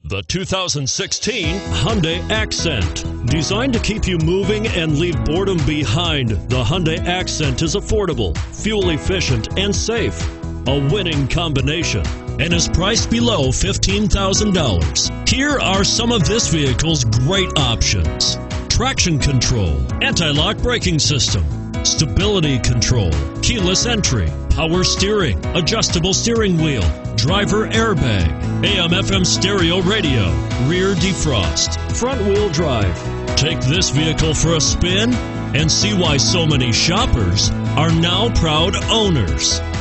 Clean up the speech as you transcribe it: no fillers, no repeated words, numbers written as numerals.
The 2016 Hyundai Accent. Designed to keep you moving and leave boredom behind, the Hyundai Accent is affordable, fuel efficient, and safe. A winning combination, and is priced below $15,000. Here are some of this vehicle's great options: traction control, anti-lock braking system, stability control, keyless entry, power steering, adjustable steering wheel, driver airbag, AM/FM stereo radio, rear defrost, front wheel drive. Take this vehicle for a spin and see why so many shoppers are now proud owners.